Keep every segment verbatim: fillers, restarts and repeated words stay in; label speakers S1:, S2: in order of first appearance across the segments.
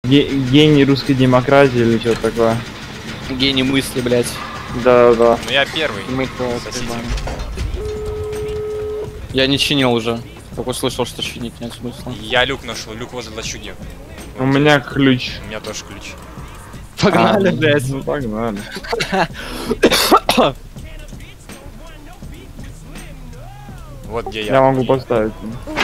S1: Ге гений русской демократии или что-то такое.
S2: Гений мысли, блядь.
S1: Да, да.
S3: Ну я первый.
S2: Мы
S3: Сосите.
S2: Я не чинил уже. Только слышал, что чинить нет смысла.
S3: Я люк нашел, люк возле лачуги.
S1: У меня ключ.
S3: У меня тоже ключ.
S2: Погнали,
S1: А,
S2: блядь.
S1: Ну погнали.
S3: Вот где я.
S1: Я могу поставить.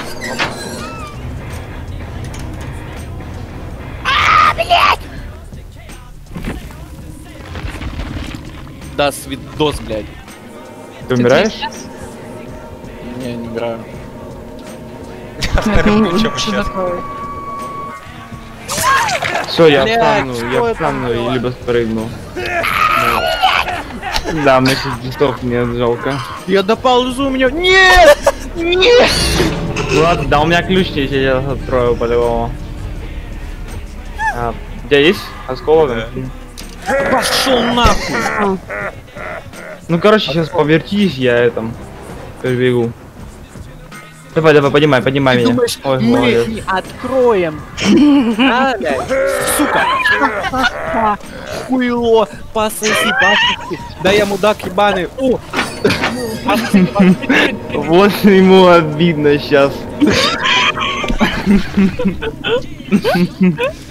S2: Да, свидос, блядь.
S1: Ты умираешь?
S2: Не, не играю.
S3: Вторым ключом сейчас.
S1: Все, я
S2: Блядь,
S1: встану,
S2: что
S1: я
S2: это
S1: встану
S2: было?
S1: и либо спрыгну. Да, мне сейчас дистов нет, жалко.
S2: Я доползу, у меня... Нет! Нет!
S1: Ладно, да у меня ключ есть, я сейчас открою по-любому. А, у тебя есть осколок?
S2: Пошел нахуй!
S1: Ну короче, сейчас повертись, я этом перебегу. Давай, давай, поднимай, поднимай
S2: Ты
S1: меня.
S2: думаешь,
S1: Ой,
S2: мы
S1: молодец.
S2: не откроем? А, блядь, сука! Хуйло, пососи, пососи. Да я мудак ебаный. О! Пососи, пососи.
S1: Вот ему обидно сейчас.